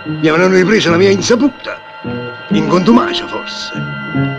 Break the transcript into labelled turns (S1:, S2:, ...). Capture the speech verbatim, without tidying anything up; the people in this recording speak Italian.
S1: Mi avranno ripreso la mia insaputa. In contumacia, forse.